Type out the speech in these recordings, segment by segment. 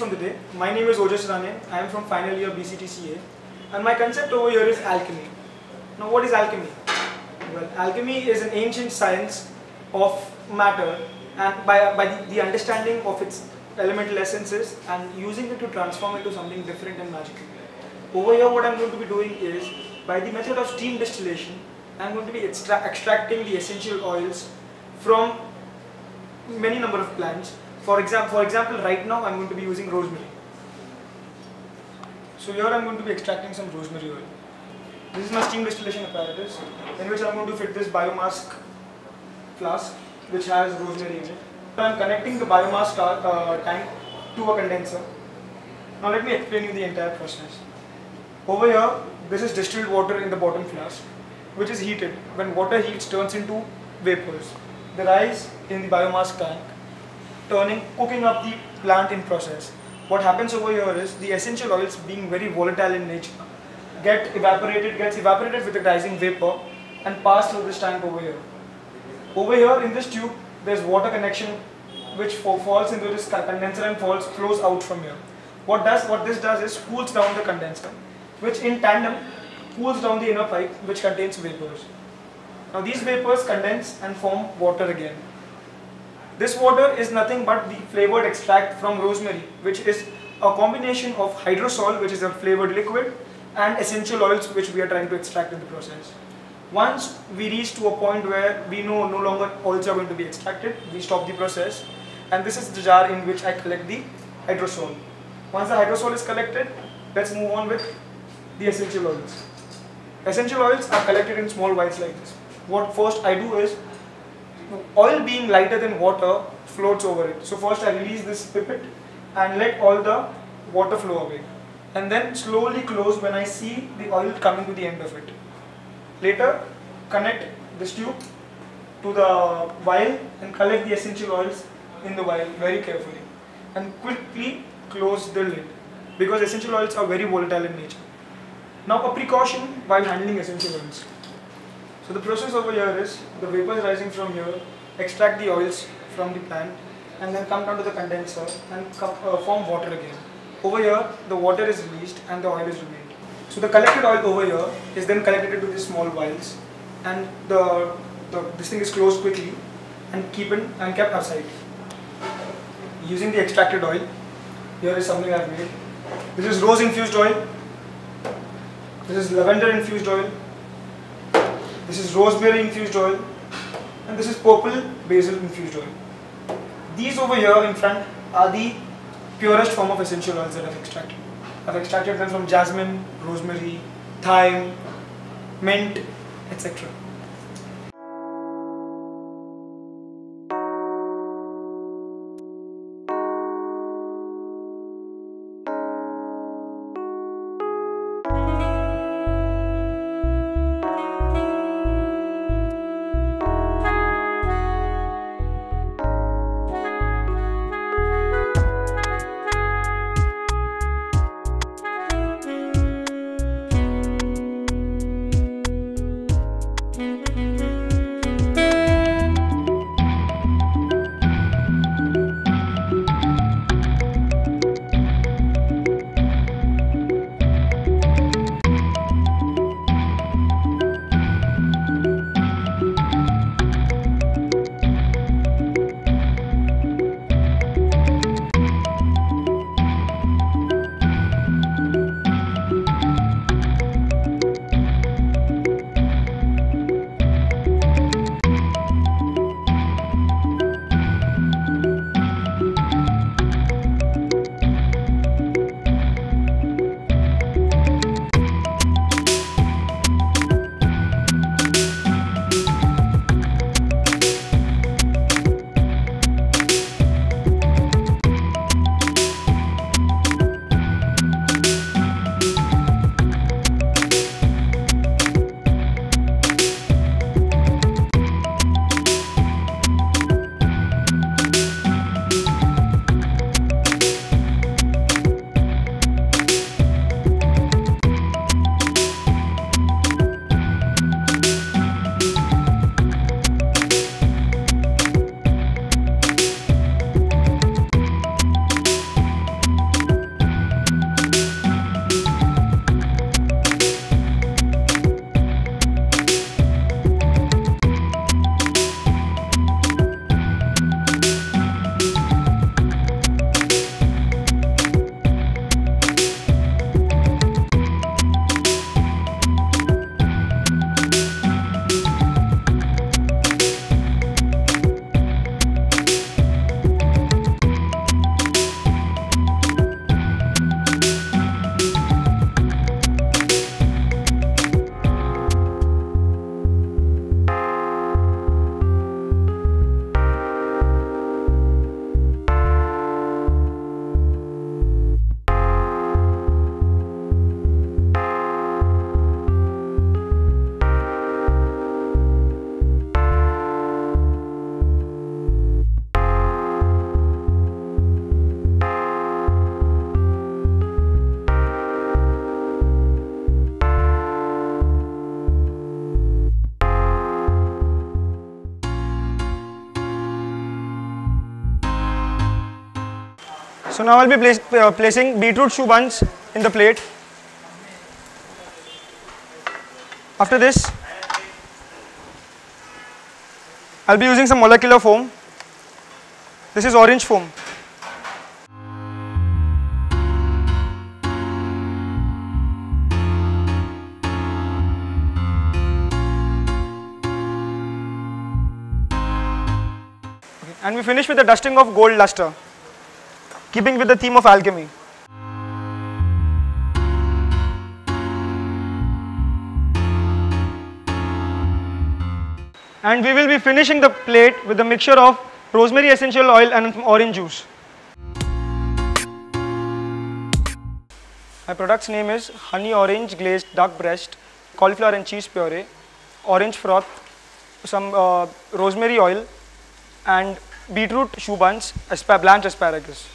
from the day. My name is Ojas Rane. I am from final year BCTCA, and my concept over here is alchemy. Now, what is alchemy? Well, alchemy is an ancient science of matter, and by the understanding of its elemental essences and using it to transform into something different and magical. Over here, what I am going to be doing is, by the method of steam distillation, I am going to be extracting the essential oils from many number of plants. For example, right now I am going to be using rosemary. So here I am going to be extracting some rosemary oil. This is my steam distillation apparatus, in which I am going to fit this biomass flask which has rosemary in it. I am connecting the biomass tank to a condenser. Now let me explain you the entire process. Over here, this is distilled water in the bottom flask, which is heated. When water heats, turns into vapors. They rise in the biomass tank, cooking up the plant in process. What happens over here is the essential oils, being very volatile in nature, gets evaporated with the rising vapor and pass through this tank over here. Over here in this tube, there is water connection which falls into this condenser and flows out from here. What this does is cools down the condenser, which in tandem cools down the inner pipe which contains vapors. Now these vapors condense and form water again. This water is nothing but the flavored extract from rosemary, which is a combination of hydrosol, which is a flavored liquid, and essential oils which we are trying to extract in the process. Once we reach to a point where we know no longer oils are going to be extracted, we stop the process, and this is the jar in which I collect the hydrosol. Once the hydrosol is collected, let's move on with the essential oils. Essential oils are collected in small vials like this. What first I do is, oil being lighter than water floats over it. So first I release this pipette and let all the water flow away, and then slowly close when I see the oil coming to the end of it. Later, connect this tube to the vial and collect the essential oils in the vial very carefully, and quickly close the lid, because essential oils are very volatile in nature. Now a precaution while handling essential oils. So the process over here is, the vapors rising from here extract the oils from the plant and then come down to the condenser and form water again. Over here, the water is released and the oil is remained. So the collected oil over here is then collected into these small vials, and this thing is closed quickly and kept aside. Using the extracted oil, here is something I have made. This is rose infused oil. This is lavender infused oil. This is rosemary infused oil, and this is purple basil infused oil. These over here in front are the purest form of essential oils that I've extracted. I've extracted them from jasmine, rosemary, thyme, mint, etc. So now I'll be placing beetroot choux buns in the plate. After this, I'll be using some molecular foam. This is orange foam. And we finish with the dusting of gold luster, keeping with the theme of alchemy. And we will be finishing the plate with a mixture of rosemary essential oil and orange juice. My product's name is honey orange glazed duck breast, cauliflower and cheese puree, orange froth, some rosemary oil, and beetroot choux buns, blanched asparagus.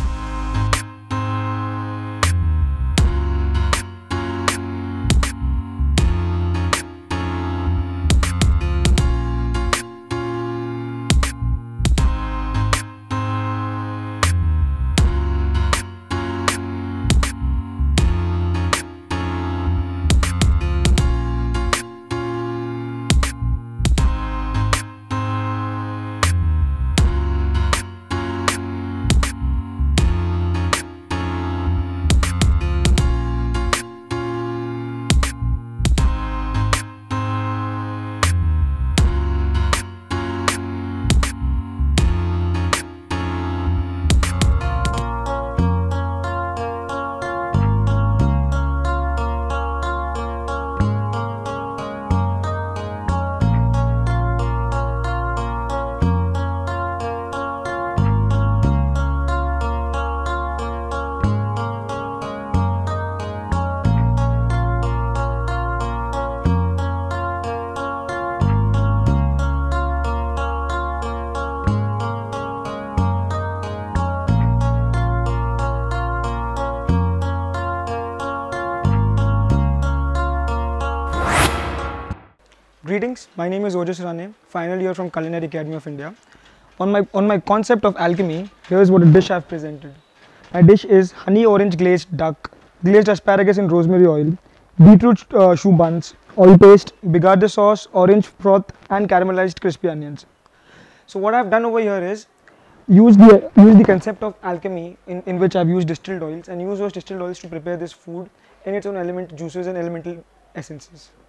Greetings, my name is Ojas Rane, final year from Culinary Academy of India. On my concept of alchemy, here is what a dish I have presented. My dish is honey orange glazed duck, glazed asparagus in rosemary oil, beetroot choux buns, oil paste, bigarde sauce, orange froth and caramelized crispy onions. So what I have done over here is use the concept of alchemy in which I have used distilled oils and use those distilled oils to prepare this food in its own element juices and elemental essences.